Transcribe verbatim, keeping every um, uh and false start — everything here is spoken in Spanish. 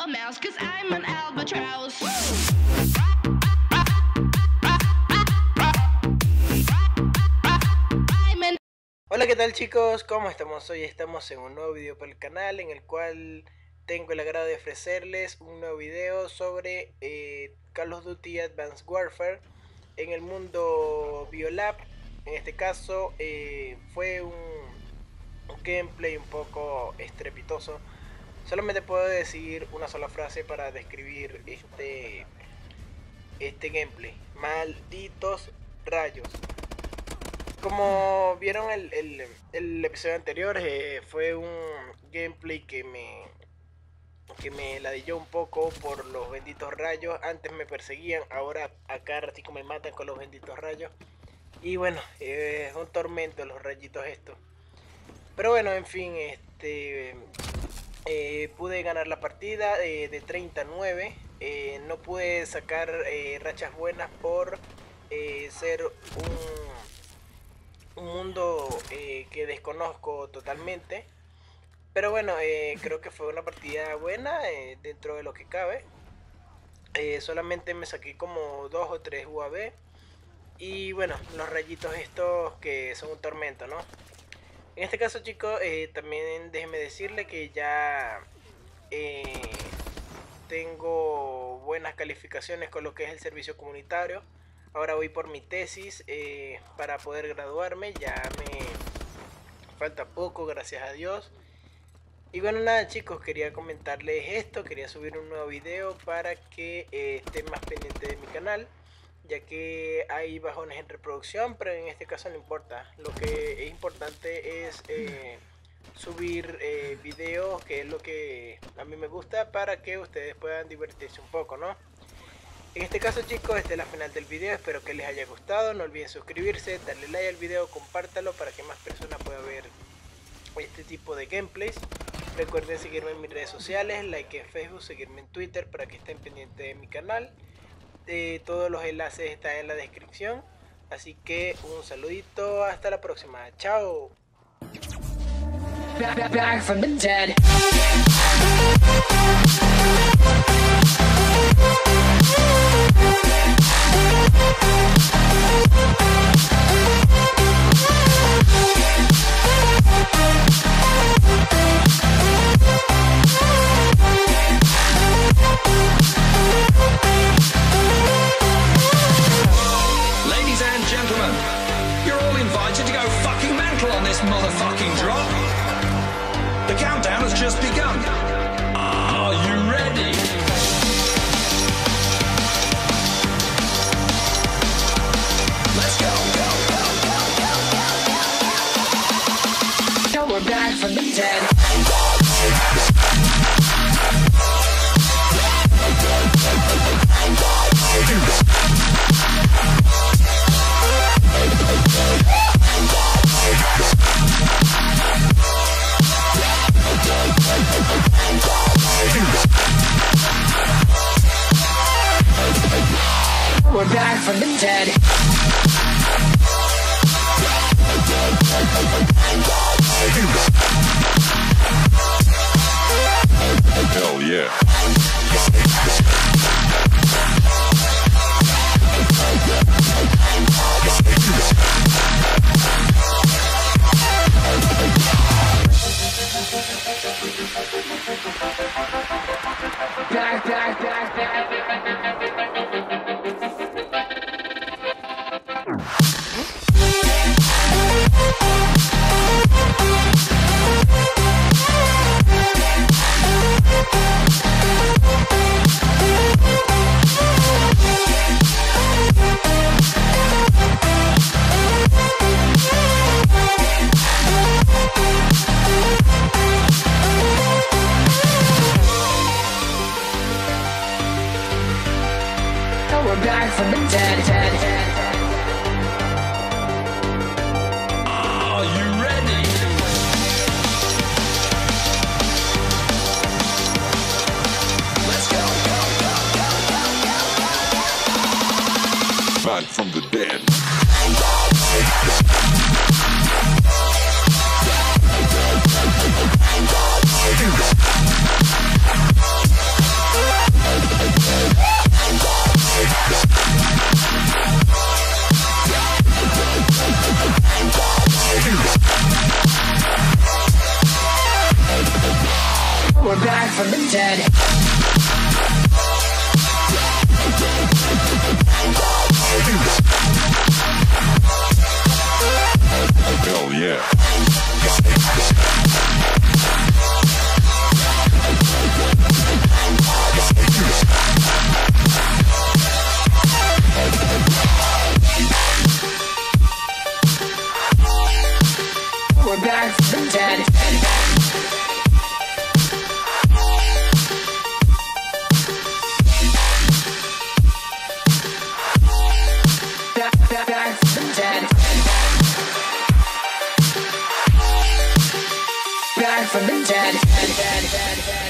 a mouse, 'cause I'm an albatross. Hola, ¿qué tal chicos? ¿Cómo estamos? Hoy estamos en un nuevo video para el canal en el cual tengo el agrado de ofrecerles un nuevo video sobre eh, Call of Duty Advanced Warfare en el mundo Biolab. En este caso eh, fue un, un gameplay un poco estrepitoso. Solamente puedo decir una sola frase para describir este, este gameplay: malditos rayos. Como vieron el, el, el episodio anterior, eh, fue un gameplay que me que me ladilló un poco por los benditos rayos. Antes me perseguían, ahora acá ratico me matan con los benditos rayos. Y bueno, eh, es un tormento los rayitos estos. Pero bueno, en fin, este eh, pude ganar la partida eh, de treinta a nueve. Eh, no pude sacar eh, rachas buenas por eh, ser un... un mundo eh, que desconozco totalmente, pero bueno, eh, creo que fue una partida buena eh, dentro de lo que cabe. Eh, solamente me saqué como dos o tres U A V y bueno, los rayitos estos que son un tormento, ¿no? En este caso chicos, eh, también déjenme decirle que ya eh, tengo buenas calificaciones con lo que es el servicio comunitario. Ahora voy por mi tesis eh, para poder graduarme. Ya me falta poco, gracias a Dios. Y bueno, nada chicos, quería comentarles esto. Quería subir un nuevo video para que eh, estén más pendientes de mi canal, ya que hay bajones en reproducción, pero en este caso no importa. Lo que es importante es eh, subir eh, videos, que es lo que a mí me gusta, para que ustedes puedan divertirse un poco, ¿no? En este caso chicos, esta es la final del video, espero que les haya gustado. No olviden suscribirse, darle like al video, compártalo para que más personas puedan ver este tipo de gameplays. Recuerden seguirme en mis redes sociales, like en Facebook, seguirme en Twitter para que estén pendientes de mi canal. Eh, todos los enlaces están en la descripción, así que un saludito, hasta la próxima, chao. Back, back, back from the dead. Ladies and gentlemen, you're all invited to go fucking mental on this motherfucking drop. The countdown has just begun. Are you ready? Let's go, go, go, go, go, go. Now we're back from the dead. We're back from the dead. Hell yeah. Back, back, back, back. We're back from the dead, dead, dead. Are you ready? Let's go, go, go, go, go, go, go. Back from the dead. We're back from the dead. Hell yeah. We're back from the dead. Back, back, back from the dead. Back from the dead.